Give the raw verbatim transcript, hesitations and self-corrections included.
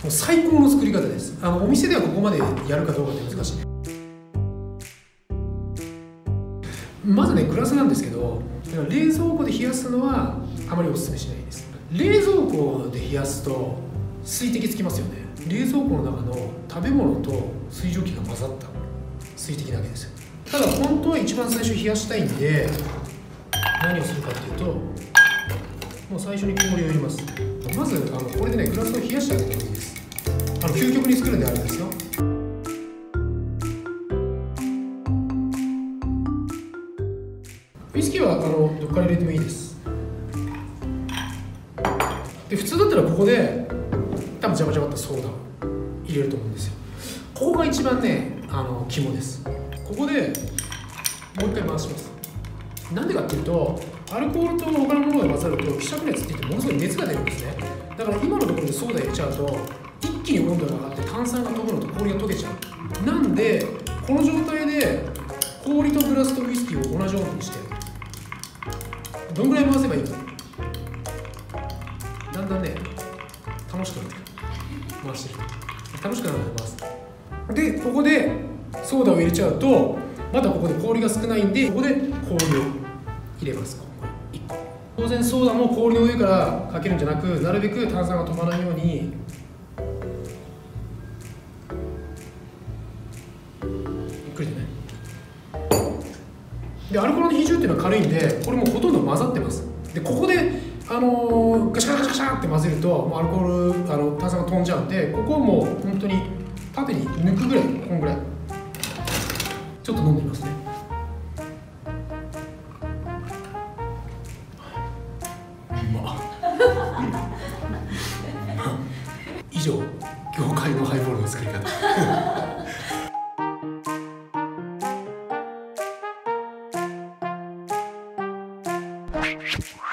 う最高の作り方です。あのお店ではここまでやるかどうかって難しい。まずねグラスなんですけど、冷蔵庫で冷やすのはあまりおすすめしないです。冷蔵庫で冷やすと水滴つきますよね。冷蔵庫の中の食べ物と水蒸気が混ざった水滴なわけですよ。ただ本当は一番最初冷やしたいんで、何をするかっていうと、もう最初に氷を入れます。まずあのこれでねグラスを冷やしてあげてもいいです。あの究極に作るんであればですよ。ウイスキーはあのどっから入れてもいいです。で普通だったらここで多分ジャバジャバっとソーダを入れると思うんですよ。ここが一番ねあの肝です。ここでもう一回回します。なんでかっていうと、アルコールと他のものが混ざると希釈熱っていってものすごい熱が出るんですね。だから今のところでソーダ入れちゃうと一気に温度が上がって炭酸が飛ぶのと氷が溶けちゃう。なんでこの状態で氷とグラスとウイスキーを同じ温度にして、どんぐらい回せばいいか、だんだんね楽しくなってくる。回してる楽しくなるので回す。でここでソーダを入れちゃうとまだここで氷が少ないんで、ここで氷を入れます。いっこ。当然ソーダも氷の上からかけるんじゃなく、なるべく炭酸が飛ばないようにゆっくりとね。でアルコールの比重っていうのは軽いんで、これもうほとんど混ざってます。でここであのー、ガシャガシャガシャって混ぜるともうアルコールあの炭酸が飛んじゃうんで、ここをもう本当に縦に抜くぐらい、こんぐらいちょっと飲んでみますね。うまっ以上、業界のハイボールの作り方